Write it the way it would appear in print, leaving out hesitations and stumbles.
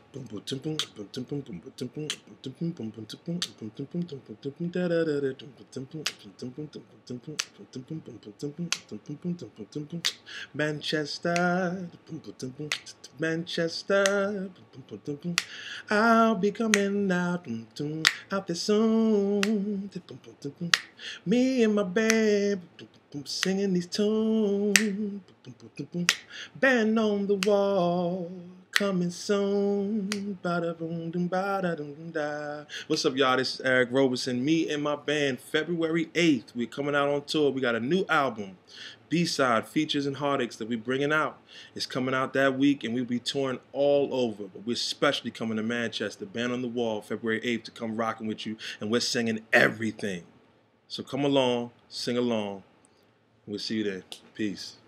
Manchester, Manchester, I'll be coming out there soon. Me and my band singing these tunes. Band on the wall, coming soon. Ba-da-boom-dum-ba-da-dum-da. What's up, y'all? This is Eric Roberson. Me and my band, February 8th. We're coming out on tour. We got a new album, B-side, Features and Heartaches, that we're bringing out. It's coming out that week, and we'll be touring all over. But we're especially coming to Manchester, Band on the Wall, February 8th, to come rocking with you. And we're singing everything. So come along, sing along. We'll see you there. Peace.